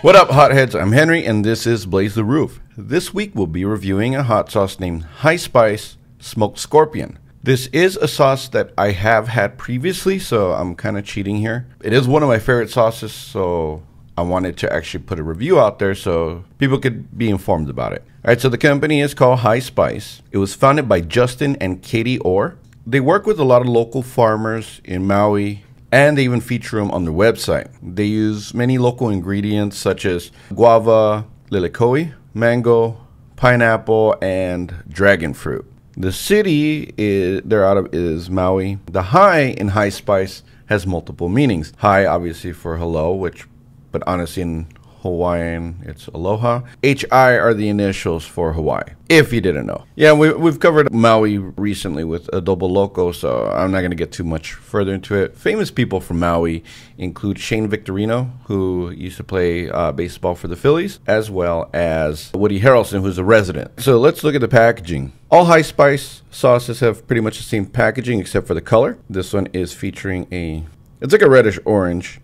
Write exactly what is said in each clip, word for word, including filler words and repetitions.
What up, hotheads? I'm Henry, and this is Blaze the Roof. This week, we'll be reviewing a hot sauce named High Spice Smoked Scorpion. This is a sauce that I have had previously, so I'm kind of cheating here. It is one of my favorite sauces, so I wanted to actually put a review out there so people could be informed about it. All right, so the company is called High Spice. It was founded by Justin and Katie Orr. They work with a lot of local farmers in Maui, and they even feature them on their website. They use many local ingredients such as guava, lilikoi, mango, pineapple, and dragon fruit. The city is, they're out of is Maui. The high in High Spice has multiple meanings. High, obviously, for hello, which, but honestly, in Hawaiian, it's aloha. H I are the initials for Hawaii, if you didn't know. Yeah, we, we've covered Maui recently with Adobo Loco, so I'm not going to get too much further into it. Famous people from Maui include Shane Victorino, who used to play uh, baseball for the Phillies, as well as Woody Harrelson, who's a resident. So let's look at the packaging. All High Spice sauces have pretty much the same packaging except for the color. This one is featuring a, it's like a reddish orange.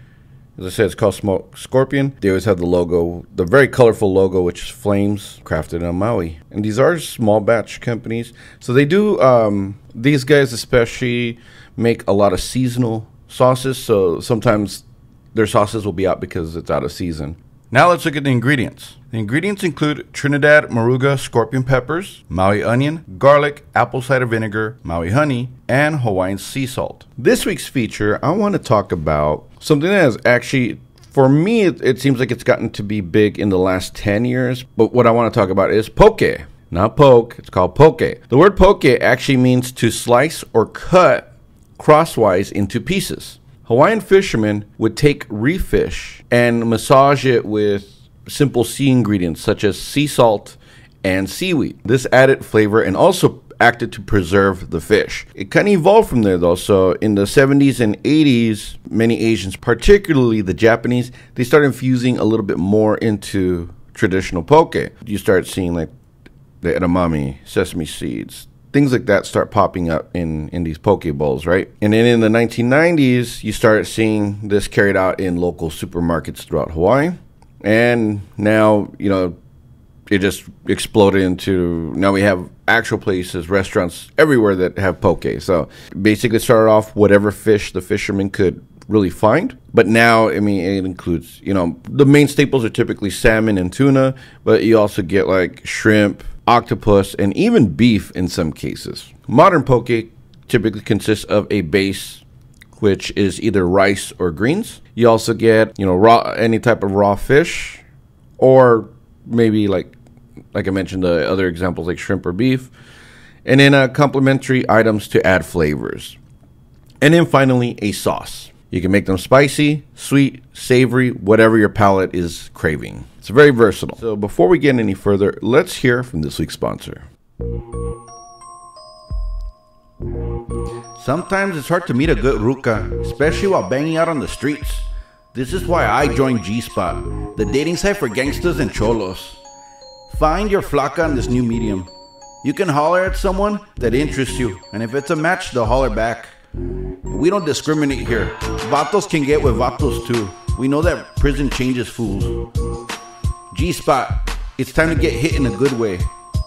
As I said, it's called Smoked Scorpion. They always have the logo, the very colorful logo, which is flames, crafted on Maui. And these are small batch companies. So they do, um, these guys especially make a lot of seasonal sauces. So sometimes their sauces will be out because it's out of season. Now let's look at the ingredients. The ingredients include Trinidad Moruga scorpion peppers, Maui onion, garlic, apple cider vinegar, Maui honey, and Hawaiian sea salt. This week's feature, I want to talk about something that has actually, for me, it, it seems like it's gotten to be big in the last ten years. But what I want to talk about is poke. Not poke, it's called poke. The word poke actually means to slice or cut crosswise into pieces. Hawaiian fishermen would take reef fish and massage it with simple sea ingredients such as sea salt and seaweed. This added flavor and also acted to preserve the fish. It kind of evolved from there though. So in the seventies and eighties, many Asians, particularly the Japanese, they started infusing a little bit more into traditional poke. You start seeing like the edamame, sesame seeds, things like that start popping up in, in these poke bowls, right? And then in the nineteen nineties, you start seeing this carried out in local supermarkets throughout Hawaii. And now, you know, it just exploded into, now we have actual places, restaurants everywhere that have poke. So basically it started off whatever fish the fishermen could really find. But now, I mean, it includes, you know, the main staples are typically salmon and tuna, but you also get like shrimp, octopus, and even beef in some cases. Modern poke typically consists of a base, which is either rice or greens. You also get, you know, raw, any type of raw fish, or maybe like, like I mentioned, the other examples like shrimp or beef, and then uh, complementary items to add flavors. And then finally, a sauce. You can make them spicy, sweet, savory, whatever your palate is craving. It's very versatile. So before we get any further, let's hear from this week's sponsor. Sometimes it's hard to meet a good ruka, especially while banging out on the streets. This is why I joined G-Spot, the dating site for gangsters and cholos. Find your flaca on this new medium. You can holler at someone that interests you, and if it's a match, they'll holler back. We don't discriminate here. Vatos can get with vatos too. We know that prison changes fools. G-Spot, it's time to get hit in a good way.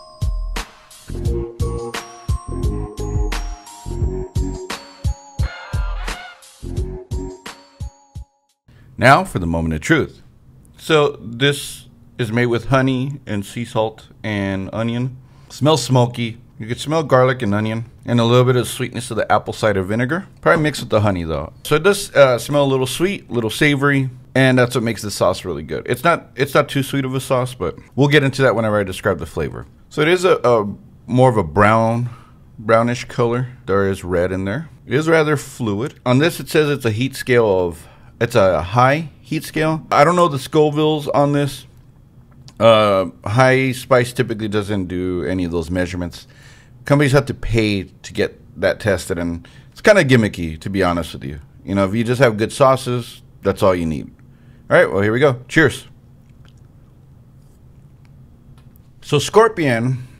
Now for the moment of truth. So this is made with honey and sea salt and onion. Smells smoky. You can smell garlic and onion and a little bit of sweetness of the apple cider vinegar. Probably mixed with the honey though. So it does uh, smell a little sweet, a little savory, and that's what makes the sauce really good. It's not it's not too sweet of a sauce, but we'll get into that whenever I describe the flavor. So it is a, a more of a brown, brownish color. There is red in there. It is rather fluid. On this it says it's a heat scale of, it's a high heat scale. I don't know the Scovilles on this. Uh, High Spice typically doesn't do any of those measurements. Companies have to pay to get that tested, and it's kind of gimmicky, to be honest with you. You know, if you just have good sauces, that's all you need. All right, well, here we go. Cheers. So Scorpion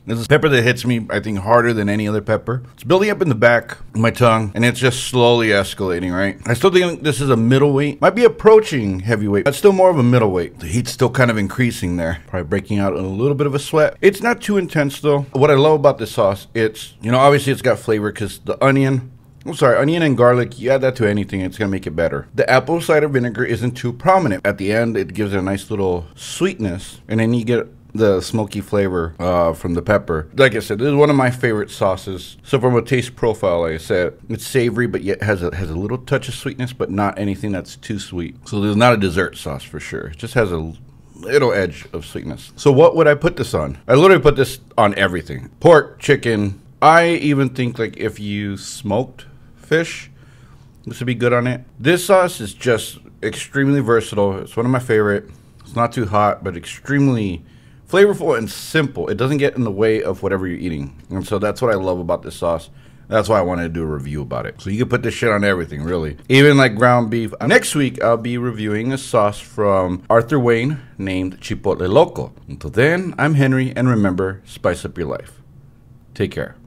This is pepper that hits me, I think, harder than any other pepper. It's building up in the back of my tongue, and it's just slowly escalating, right? I still think this is a middleweight. Might be approaching heavyweight, but still more of a middleweight. The heat's still kind of increasing there. Probably breaking out in a little bit of a sweat. It's not too intense, though. What I love about this sauce, it's, you know, obviously it's got flavor because the onion, I'm sorry, onion and garlic, you add that to anything, it's going to make it better. The apple cider vinegar isn't too prominent. At the end, it gives it a nice little sweetness, and then you get the smoky flavor uh, from the pepper. Like I said, this is one of my favorite sauces. So from a taste profile, like I said, it's savory, but yet has a, has a little touch of sweetness, but not anything that's too sweet. So there's not a dessert sauce for sure. It just has a little edge of sweetness. So what would I put this on? I literally put this on everything. Pork, chicken. I even think like if you smoked fish, this would be good on it. This sauce is just extremely versatile. It's one of my favorite. It's not too hot, but extremely flavorful and simple. It doesn't get in the way of whatever you're eating. And so that's what I love about this sauce. That's why I wanted to do a review about it. So you can put this shit on everything, really. Even like ground beef. Next week, I'll be reviewing a sauce from Arthur Wayne named Chipotle Loco. Until then, I'm Henry, and remember, spice up your life. Take care.